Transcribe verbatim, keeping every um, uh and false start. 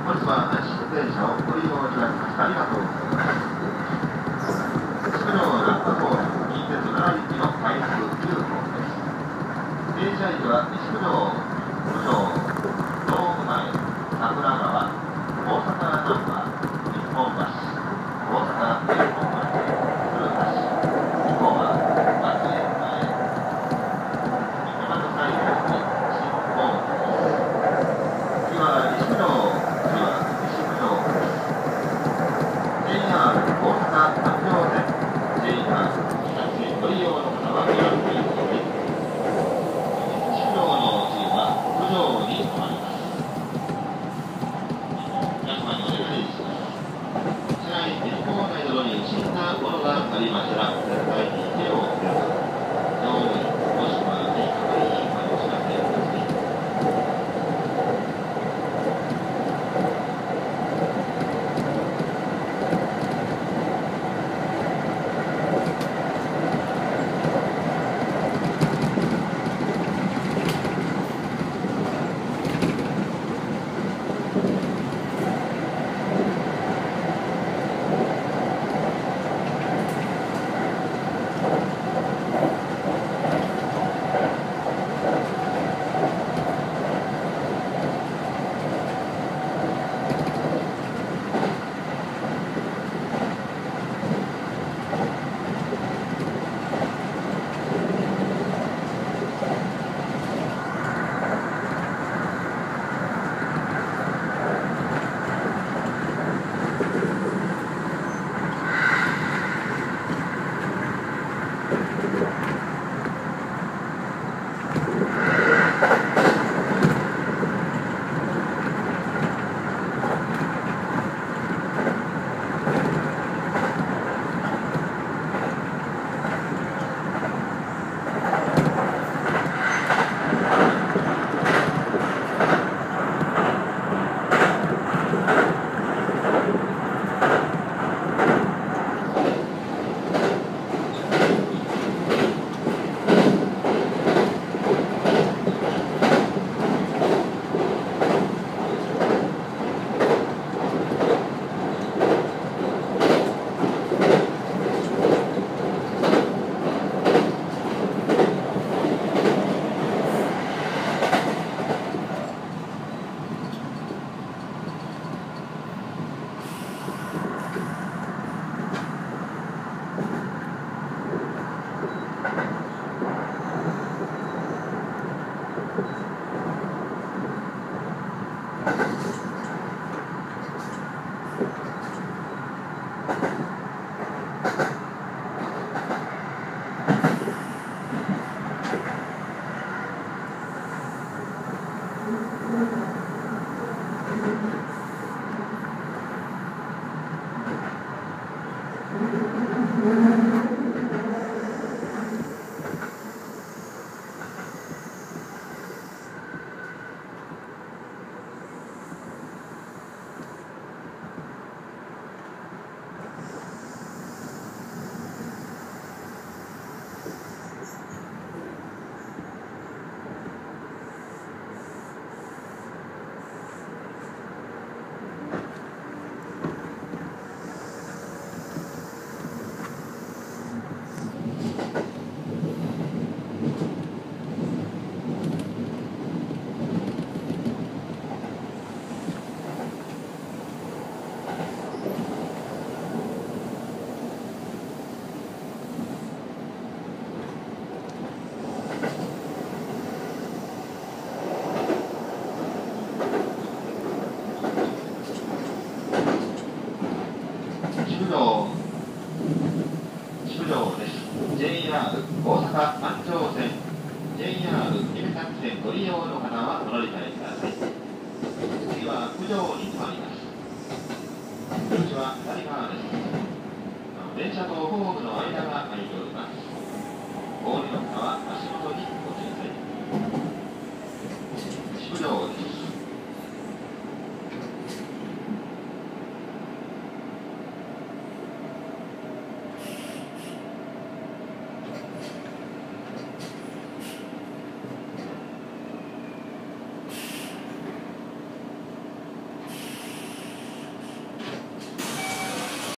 本日は新電車をご利用いただきましてありがとうございます。筑後難波方面近鉄なな行きの快速きゅう号です。停車駅は西九条、九条、道具前、桜川、大阪難波、日本橋、大阪天本橋、鶴橋、以降は松江前、大和西方に新本橋です。次は西九条、次は西九条です。ジェイアール 大阪環状線、ジェイアール タクシーご利用の方はご覧ください。西九条の次は九条に停まります。皆様にお願いします。車内天候内などに不審なものがありましたら絶対に手をください。乗務員もしくは定額にお知らせください。筑後、筑後です。ジェイアール 大阪環状線、ジェイアール 夢崎線ご利用の方はお乗り換えください。次は九条に停まります。入口は左側です。電車とホームの間が空いております。お降りの